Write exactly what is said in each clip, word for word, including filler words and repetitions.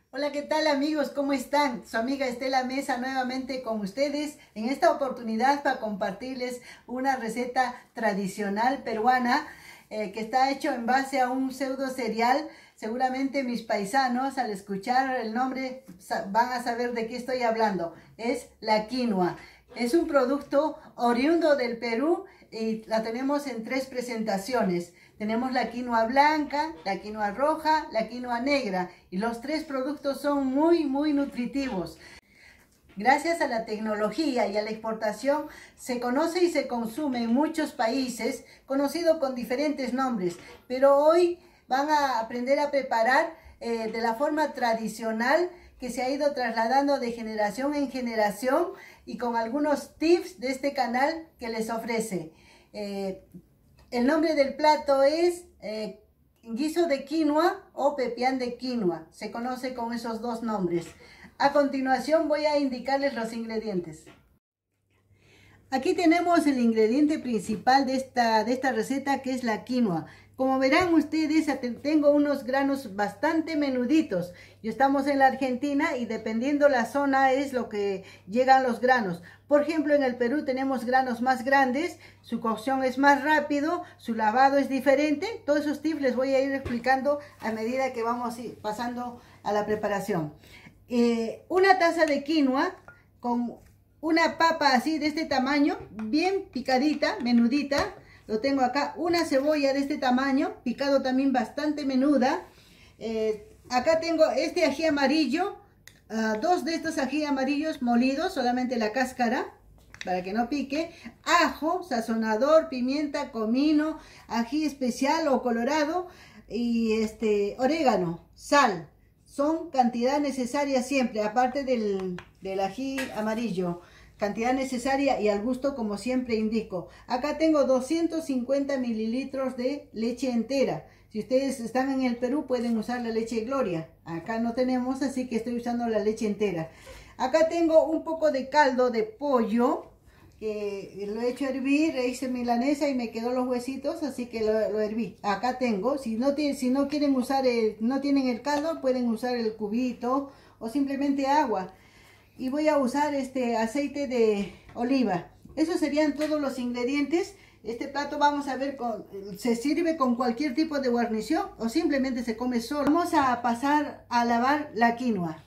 Hola, ¿qué tal amigos? ¿Cómo están? Su amiga Estela Mesa nuevamente con ustedes en esta oportunidad para compartirles una receta tradicional peruana eh, que está hecho en base a un pseudo cereal. Seguramente mis paisanos al escuchar el nombre van a saber de qué estoy hablando. Es la quinoa. Es un producto oriundo del Perú y la tenemos en tres presentaciones. Tenemos la quinoa blanca, la quinoa roja, la quinoa negra y los tres productos son muy muy nutritivos. Gracias a la tecnología y a la exportación se conoce y se consume en muchos países, conocido con diferentes nombres, pero hoy van a aprender a preparar eh, de la forma tradicional que se ha ido trasladando de generación en generación y con algunos tips de este canal que les ofrece. Eh, el nombre del plato es eh, guiso de quinoa o pepián de quinoa. Se conoce con esos dos nombres. A continuación voy a indicarles los ingredientes. Aquí tenemos el ingrediente principal de esta, de esta receta, que es la quinoa. Como verán ustedes, tengo unos granos bastante menuditos. Y estamos en la Argentina y dependiendo la zona es lo que llegan los granos. Por ejemplo, en el Perú tenemos granos más grandes, su cocción es más rápido, su lavado es diferente. Todos esos tips les voy a ir explicando a medida que vamos pasando a la preparación. Eh, una taza de quinoa con una papa así de este tamaño, bien picadita, menudita. Lo tengo acá, una cebolla de este tamaño, picado también bastante menuda. Eh, acá tengo este ají amarillo, uh, dos de estos ají amarillos molidos, solamente la cáscara, para que no pique. Ajo, sazonador, pimienta, comino, ají especial o colorado y este orégano, sal. Son cantidad necesaria siempre, aparte del, del ají amarillo. Cantidad necesaria y al gusto, como siempre indico. Acá tengo doscientos cincuenta mililitros de leche entera. Si ustedes están en el Perú pueden usar la leche Gloria. Acá no tenemos, así que estoy usando la leche entera. Acá tengo un poco de caldo de pollo que lo he hecho hervir, hice milanesa y me quedó los huesitos, así que lo, lo herví. Acá tengo, si no, tiene, si no quieren usar el, no tienen el caldo, pueden usar el cubito o simplemente agua. Y voy a usar este aceite de oliva. Esos serían todos los ingredientes. Este plato vamos a ver, con, se sirve con cualquier tipo de guarnición o simplemente se come solo. Vamos a pasar a lavar la quinoa.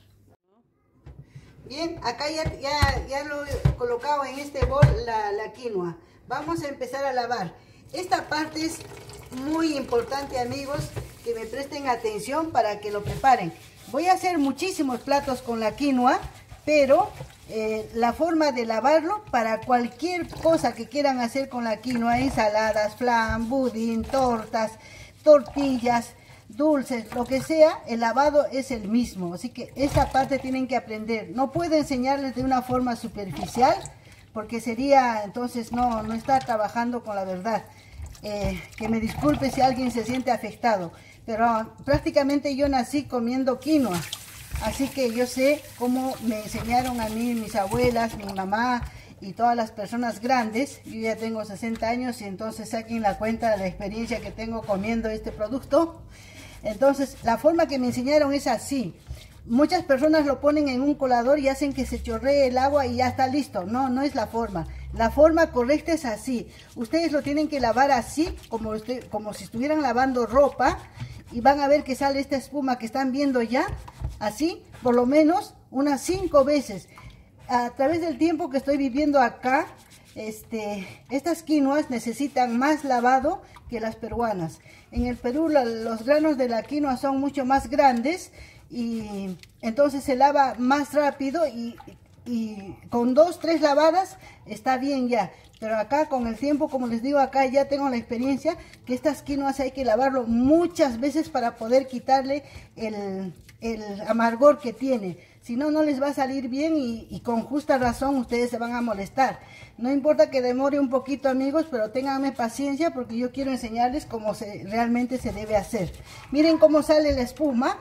Bien, acá ya, ya, ya lo he colocado en este bol la, la quinoa. Vamos a empezar a lavar. Esta parte es muy importante, amigos, que me presten atención para que lo preparen. Voy a hacer muchísimos platos con la quinoa, pero eh, la forma de lavarlo para cualquier cosa que quieran hacer con la quinoa, ensaladas, flan, budín, tortas, tortillas, dulces, lo que sea, el lavado es el mismo. Así que esa parte tienen que aprender. No puedo enseñarles de una forma superficial porque sería, entonces no, no estar trabajando con la verdad. Eh, que me disculpe si alguien se siente afectado, pero prácticamente yo nací comiendo quinoa. Así que yo sé cómo me enseñaron a mí mis abuelas, mi mamá y todas las personas grandes. Yo ya tengo sesenta años y entonces saquen la cuenta de la experiencia que tengo comiendo este producto. Entonces la forma que me enseñaron es así. Muchas personas lo ponen en un colador y hacen que se chorree el agua y ya está listo. No, no es la forma. La forma correcta es así. Ustedes lo tienen que lavar así, como, usted, como si estuvieran lavando ropa. Y van a ver que sale esta espuma que están viendo ya. Así, por lo menos unas cinco veces. A través del tiempo que estoy viviendo acá, este, estas quinoas necesitan más lavado que las peruanas. En el Perú la, los granos de la quinoa son mucho más grandes y entonces se lava más rápido y, y con dos, tres lavadas está bien ya. Pero acá con el tiempo, como les digo, acá ya tengo la experiencia que estas quinoas hay que lavarlo muchas veces para poder quitarle el, el amargor que tiene. Si no, no les va a salir bien y, y con justa razón ustedes se van a molestar. No importa que demore un poquito, amigos, pero ténganme paciencia porque yo quiero enseñarles cómo se, realmente se debe hacer. Miren cómo sale la espuma.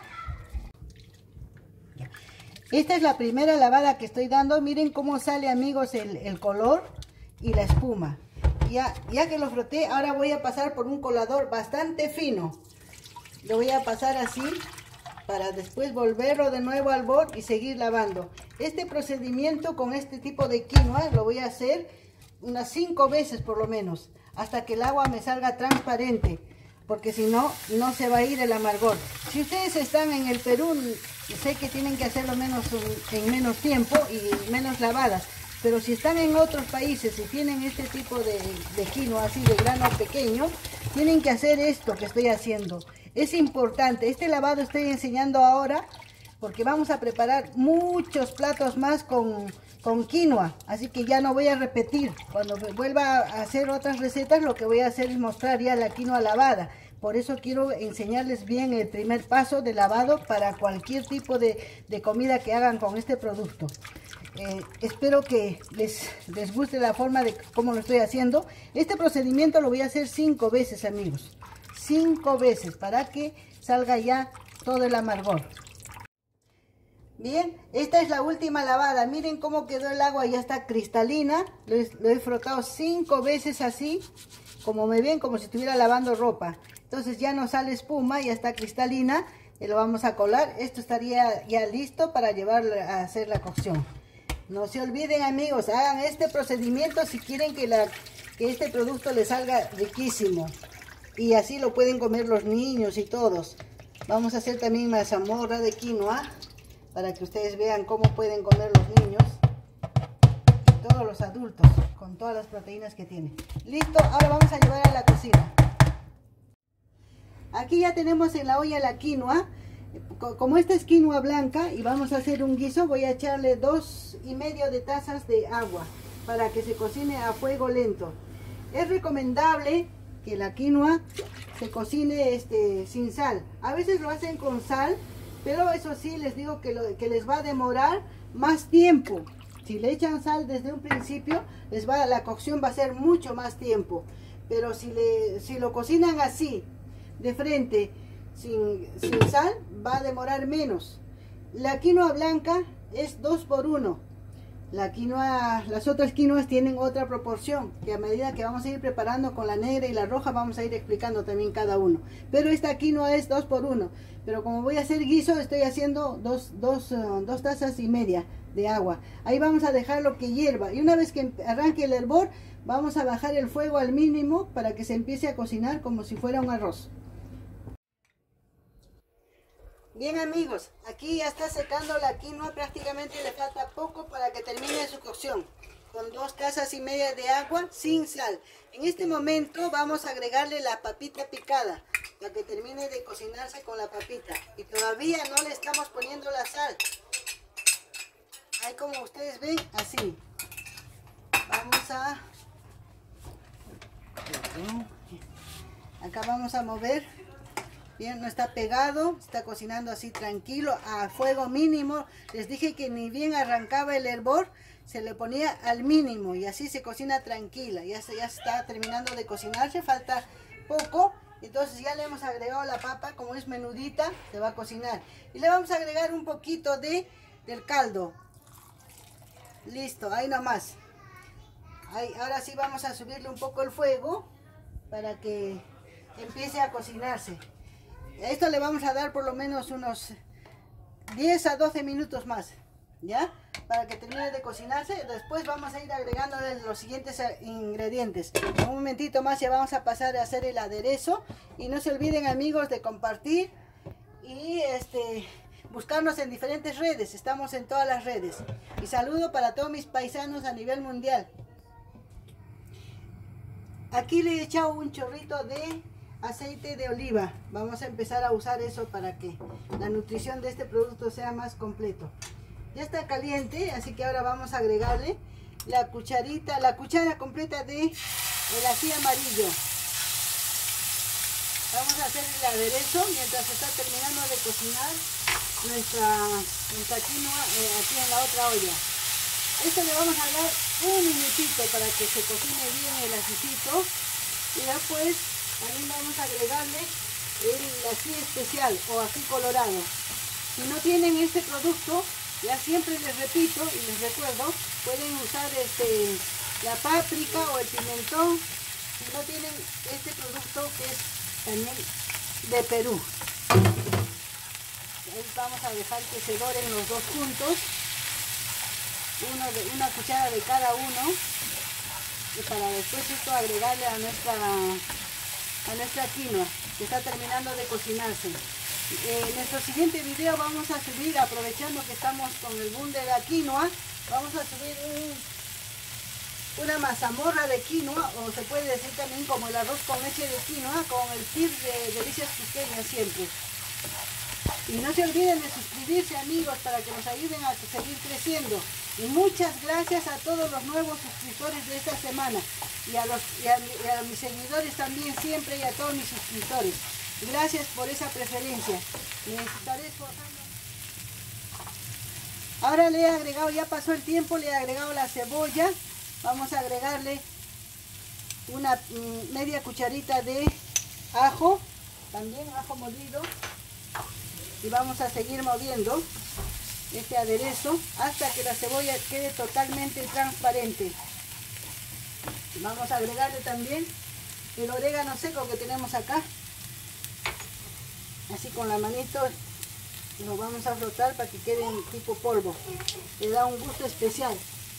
Esta es la primera lavada que estoy dando. Miren cómo sale, amigos, el, el color y la espuma. Ya, ya que lo froté, ahora voy a pasar por un colador bastante fino. Lo voy a pasar así para después volverlo de nuevo al bol y seguir lavando. Este procedimiento con este tipo de quinoa lo voy a hacer unas cinco veces por lo menos, hasta que el agua me salga transparente, porque si no, no se va a ir el amargor. Si ustedes están en el Perú, sé que tienen que hacerlo menos, en menos tiempo y menos lavadas, pero si están en otros países y tienen este tipo de, de quinoa así de grano pequeño, tienen que hacer esto que estoy haciendo. Es importante, este lavado estoy enseñando ahora porque vamos a preparar muchos platos más con, con quinoa, así que ya no voy a repetir. Cuando vuelva a hacer otras recetas, lo que voy a hacer es mostrar ya la quinoa lavada. Por eso quiero enseñarles bien el primer paso de lavado para cualquier tipo de, de comida que hagan con este producto. Eh, espero que les, les guste la forma de cómo lo estoy haciendo. Este procedimiento lo voy a hacer cinco veces, amigos. Cinco veces para que salga ya todo el amargor. Bien, esta es la última lavada. Miren cómo quedó el agua, ya está cristalina. Lo he, lo he frotado cinco veces así, como me ven, como si estuviera lavando ropa. Entonces ya no sale espuma, ya está cristalina. Y lo vamos a colar. Esto estaría ya listo para llevar a hacer la cocción. No se olviden, amigos, hagan este procedimiento si quieren que, la, que este producto les salga riquísimo. Y así lo pueden comer los niños y todos. Vamos a hacer también mazamorra de quinoa para que ustedes vean cómo pueden comer los niños y todos los adultos con todas las proteínas que tiene. Listo, ahora vamos a llevar a la cocina. Aquí ya tenemos en la olla la quinoa. Como esta es quinoa blanca y vamos a hacer un guiso, voy a echarle dos y medio de tazas de agua para que se cocine a fuego lento. Es recomendable que la quinoa se cocine este, sin sal. A veces lo hacen con sal, pero eso sí les digo que, lo, que les va a demorar más tiempo. Si le echan sal desde un principio, les va, la cocción va a ser mucho más tiempo. Pero si, le, si lo cocinan así, de frente, Sin, sin sal, va a demorar menos. La quinoa blanca es dos por uno. La quinoa, las otras quinoas tienen otra proporción, que a medida que vamos a ir preparando con la negra y la roja, vamos a ir explicando también cada uno. Pero esta quinoa es dos por uno. Pero como voy a hacer guiso, estoy haciendo dos, dos, uh, dos tazas y media de agua. Ahí vamos a dejarlo que hierva. Y una vez que arranque el hervor, vamos a bajar el fuego al mínimo para que se empiece a cocinar como si fuera un arroz. Bien, amigos, aquí ya está secando la quinoa, prácticamente le falta poco para que termine su cocción, con dos tazas y media de agua sin sal. En este momento vamos a agregarle la papita picada, para que termine de cocinarse con la papita. Y todavía no le estamos poniendo la sal. Ahí como ustedes ven, así. Vamos a... Acá vamos a mover. Bien, no está pegado, está cocinando así tranquilo, a fuego mínimo. Les dije que ni bien arrancaba el hervor, se le ponía al mínimo y así se cocina tranquila. Ya, se, ya está terminando de cocinarse, falta poco. Entonces ya le hemos agregado la papa, como es menudita, se va a cocinar. Y le vamos a agregar un poquito de, del caldo. Listo, ahí nomás. Ahí, ahora sí vamos a subirle un poco el fuego para que empiece a cocinarse. Esto le vamos a dar por lo menos unos diez a doce minutos más, ¿ya? Para que termine de cocinarse. Después vamos a ir agregándole los siguientes ingredientes. En un momentito más ya vamos a pasar a hacer el aderezo. Y no se olviden, amigos, de compartir y este, buscarnos en diferentes redes. Estamos en todas las redes. Y saludo para todos mis paisanos a nivel mundial. Aquí le he echado un chorrito de aceite de oliva. Vamos a empezar a usar eso para que la nutrición de este producto sea más completo. Ya está caliente, así que ahora vamos a agregarle la cucharita, la cuchara completa de el ají amarillo. Vamos a hacer el aderezo mientras se está terminando de cocinar nuestra, nuestra quinoa eh, aquí en la otra olla. Esto le vamos a dar un minutito para que se cocine bien el ajicito y después también vamos a agregarle el ají especial o ají colorado. Si no tienen este producto, ya siempre les repito y les recuerdo, pueden usar este, la páprica o el pimentón. Si no tienen este producto que es también de Perú. ahí vamos a dejar que se doren los dos juntos. Uno de, una cuchara de cada uno. Y para después esto agregarle a nuestra, a nuestra quinoa, que está terminando de cocinarse. En nuestro siguiente video vamos a subir, aprovechando que estamos con el boom de la quinoa, vamos a subir un, una mazamorra de quinoa, o se puede decir también como el arroz con leche de quinoa, con el tip de Delicias Cusqueñas siempre. Y no se olviden de suscribirse, amigos, para que nos ayuden a seguir creciendo. Y muchas gracias a todos los nuevos suscriptores de esta semana. Y a, los, y a, y a mis seguidores también siempre, y a todos mis suscriptores. Gracias por esa preferencia. Me estaré esforzando. Ahora le he agregado, ya pasó el tiempo, le he agregado la cebolla. Vamos a agregarle una mm, media cucharita de ajo, también ajo molido. Y vamos a seguir moviendo este aderezo hasta que la cebolla quede totalmente transparente. Vamos a agregarle también el orégano seco que tenemos acá. Así con la manito lo vamos a frotar para que quede en tipo polvo. Le da un gusto especial.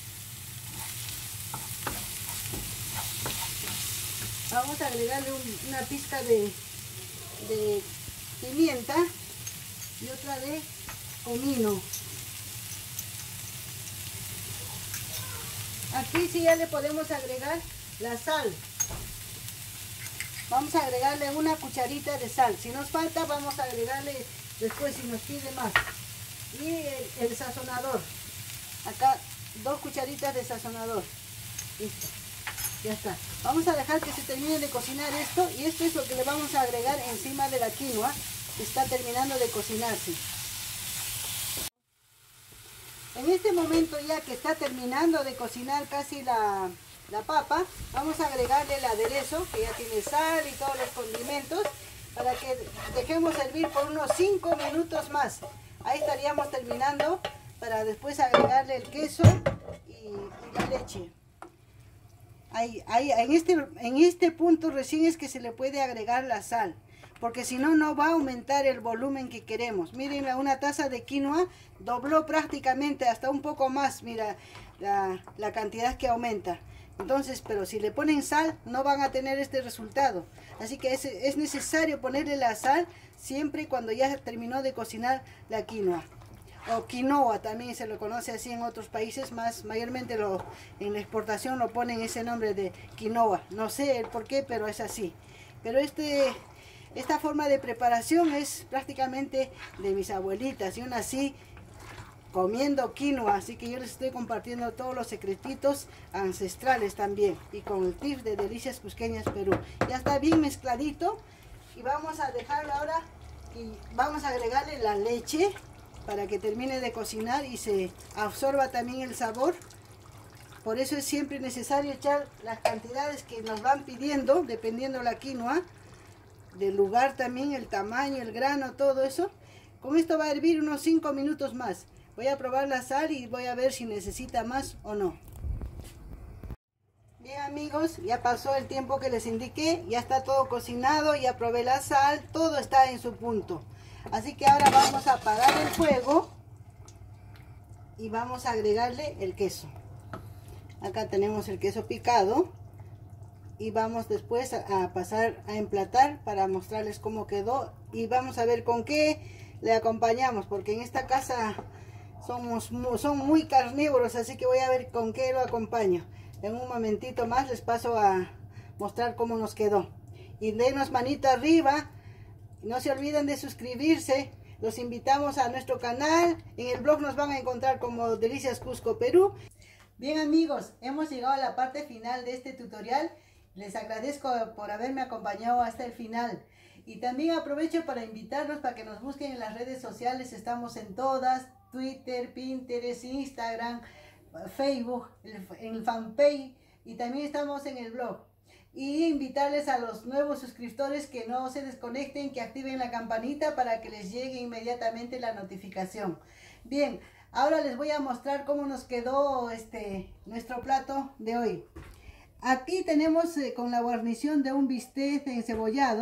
Vamos a agregarle un, una pizca de, de pimienta y otra de comino. Aquí sí ya le podemos agregar la sal. Vamos a agregarle una cucharita de sal. Si nos falta vamos a agregarle después si nos pide más. Y el, el sazonador. Acá dos cucharitas de sazonador. Listo. Ya está. Vamos a dejar que se termine de cocinar esto. Y esto es lo que le vamos a agregar encima de la quinoa. Está terminando de cocinarse. En este momento, ya que está terminando de cocinar casi la, la papa, vamos a agregarle el aderezo, que ya tiene sal y todos los condimentos, para que dejemos hervir por unos cinco minutos más. Ahí estaríamos terminando, para después agregarle el queso y, y la leche. Ahí, ahí, en, este, en este punto recién es que se le puede agregar la sal, porque si no, no va a aumentar el volumen que queremos. Miren, una taza de quinoa dobló prácticamente hasta un poco más, mira, la, la cantidad que aumenta. Entonces, pero si le ponen sal, no van a tener este resultado. Así que es, es necesario ponerle la sal siempre cuando ya terminó de cocinar la quinoa. O quinoa, también se lo conoce así en otros países, más mayormente lo, en la exportación lo ponen ese nombre de quinoa. No sé el por qué, pero es así. Pero este... Esta forma de preparación es prácticamente de mis abuelitas. Yo nací comiendo quinoa, así que yo les estoy compartiendo todos los secretitos ancestrales también. Y con el tip de Delicias Cusqueñas Perú. Ya está bien mezcladito. Y vamos a dejarlo ahora y vamos a agregarle la leche para que termine de cocinar y se absorba también el sabor. Por eso es siempre necesario echar las cantidades que nos van pidiendo, dependiendo la quinoa. Del lugar también, el tamaño, el grano, todo eso. Con esto va a hervir unos cinco minutos más. Voy a probar la sal y voy a ver si necesita más o no. Bien, amigos, ya pasó el tiempo que les indiqué. Ya está todo cocinado, ya probé la sal, todo está en su punto. Así que ahora vamos a apagar el fuego y vamos a agregarle el queso. Acá tenemos el queso picado. Y vamos después a, a pasar a emplatar para mostrarles cómo quedó. Y vamos a ver con qué le acompañamos. Porque en esta casa somos, son muy carnívoros. Así que voy a ver con qué lo acompaño. En un momentito más les paso a mostrar cómo nos quedó. Y denos manito arriba. No se olviden de suscribirse. Los invitamos a nuestro canal. En el blog nos van a encontrar como Delicias Cusco Perú. Bien, amigos, hemos llegado a la parte final de este tutorial. Les agradezco por haberme acompañado hasta el final. Y también aprovecho para invitarlos para que nos busquen en las redes sociales. Estamos en todas: Twitter, Pinterest, Instagram, Facebook, en el fanpage. Y también estamos en el blog. Y invitarles a los nuevos suscriptores que no se desconecten, que activen la campanita para que les llegue inmediatamente la notificación. Bien, ahora les voy a mostrar cómo nos quedó este nuestro plato de hoy. Aquí tenemos eh, con la guarnición de un bistec encebollado,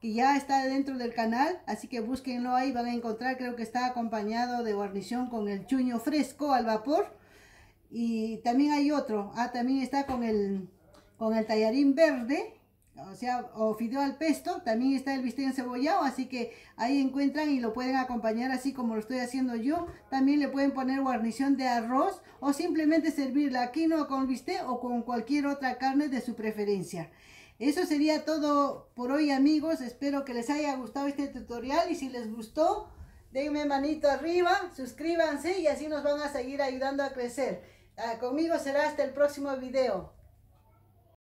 que ya está dentro del canal, así que búsquenlo ahí, van a encontrar, creo que está acompañado de guarnición con el chuño fresco al vapor. Y también hay otro, ah, también está con el, con el tallarín verde, o sea, o fideo al pesto, también está el bistec encebollado, así que ahí encuentran y lo pueden acompañar así como lo estoy haciendo yo. También le pueden poner guarnición de arroz o simplemente servir la quinoa con bistec o con cualquier otra carne de su preferencia. Eso sería todo por hoy, amigos. Espero que les haya gustado este tutorial y si les gustó, denme manito arriba, suscríbanse y así nos van a seguir ayudando a crecer. Ah, conmigo será hasta el próximo video.